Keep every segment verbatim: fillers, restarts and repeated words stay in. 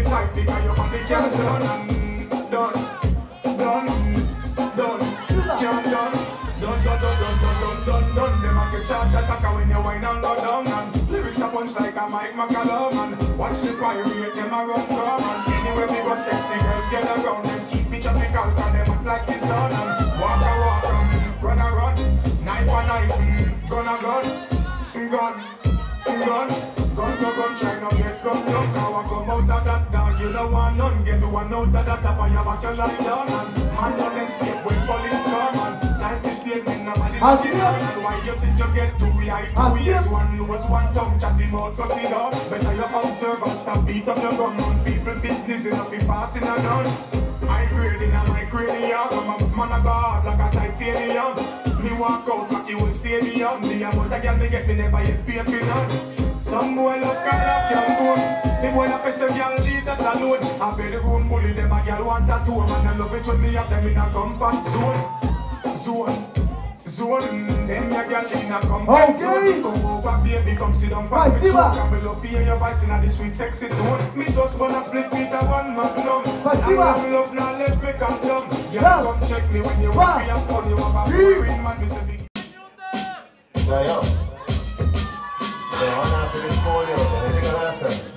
tight because your body can't done. Done, done, done, can't done. Done, done, done, done, done, done, done. Them a get shot attacker when you whine and go down. And lyrics a punch like a Mike McCallum. And watch the pirate, them a run from. And anywhere we go, sexy girls get around. Them keep it tropical, cause them act like the sun. And walk a walk, um, run a run. Knife a knife, mm, gun a gun. Gun, gun, gun to gun, try not get gun down. Now I come out of that down, you don't want none. Get one out of that up and you back your lie down. And man don't escape when police come. And time to stay in nobody not in line. And why you think you get two behind two years? One was one tongue, chatting out, cause it up. Better you observe and stop beat up your gun. On people business enough be passing a gun. I grading and my cranium. I'm a man of God like a titanium. Me walk out like you will stadium. Me a mother girl me get me never yet pay for none. Some boy look and love young phone. Me boy a say girl leave that alone. I bet the room bully them a girl want a two. Man I love it when me have them in a comfort zone. Zone. Zone. Then your girl in a comfort zone. Come over baby come sit down for me. Show me love hear your voice in a the sweet sexy tone. Me just wanna split with a one magnum. I love love now let me come down. Girl come check me when you want me a phone. You have a green man me say big. Yeah, yo. Yeah, I'm not for this call, yo. Let me take a last time.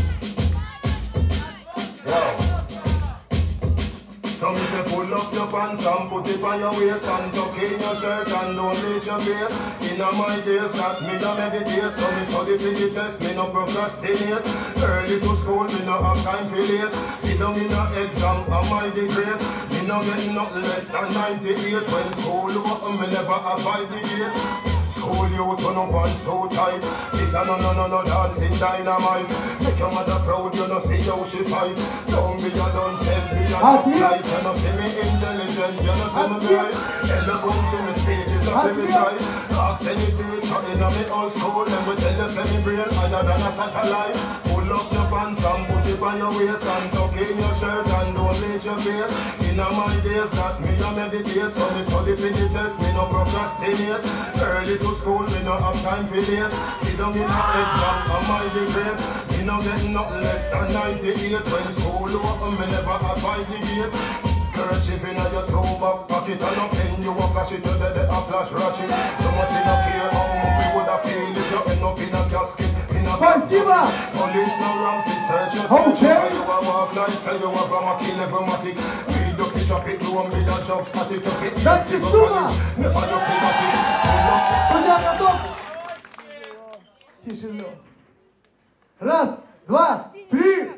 Yo. So me say pull up your pants and put it on your waist and tuck in your shirt and don't bleach your face. In my days that me da meditate, so me study for the test, me no procrastinate. Early to school, me no have time for late. Sit down in a exam, am I the great? Me no get nothing less than ninety-eight. When school over, me never abide the gate. School youth turn up and so tight. This a no no no no dancing dynamite. Make your mother proud, you no see how she fight. Don't be a done, send me a flight. You no see me intelligent, you no see me bright. Eloquent, see me speeches of every side. Ask any teacher in a me old school, them will tell you semi brain higher than a satellite. Pull up your pants and put it on your waist and tuck in your shirt and don't bleach your face. In a my days that me a meditate, so me study for the test, me no procrastinate. Early to school, me no have time for late. Sit down in a exam, am I the great? Me no get nothing less than ninety-eight. When school over, me never abide the gate. Kerchief in your toe back pocket and a pen, you a flash it to the day a flash ratchet. You must in a care how we would have feel if you end up in a casket. In a Спасибо! Police no wrong for search your search. You a walk like say you a from a kill every matic. Read the fish up it, do a million jobs at it to fit. That's the summa! Never you feel at it. Судья готов! Тишину. Раз, два, три!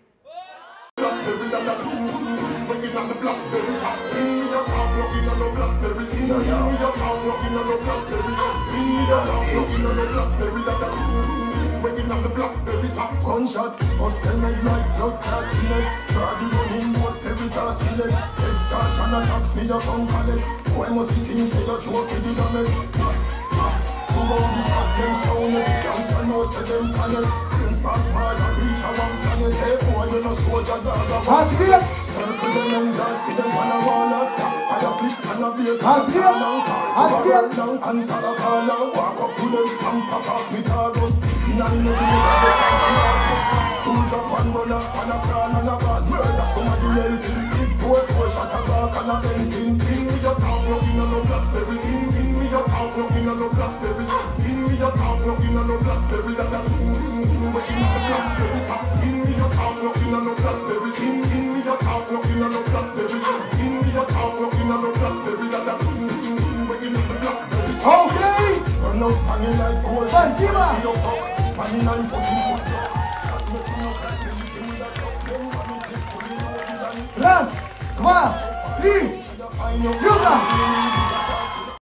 Gunshot, hostel made like blood clot killer. Body running boat, every car select. Head stash and attacks me up on pallet. Why must the king say you joke with the damage? Who about the shot them sound if you youngster know say them planet. Prince pass Mars and reach a one planet. Hey boy you no soldier dog a one. Circle them ends and see them on a wall and stop. I have flip and a beer cars and a long car. To a road down and start a call and walk up to them and pop off me targos. In a minute you have the chance to walk up. Two drop and run off and a crawl and a bad murder. Somebody helping. Big four four shot a back and a bending. King me your town looking on no blackberry. King king me your town looking on no blackberry. King me your town looking on no blackberry. That a king king king looking on no blackberry. King me your town looking on no blackberry. King king me your town looking on no blackberry. King me your town looking on no blackberry. That a king king king looking on no blackberry. Okay! Run out panning like gold. Спасибо! Panning nine fucking foot. Раз, два, три, Юга!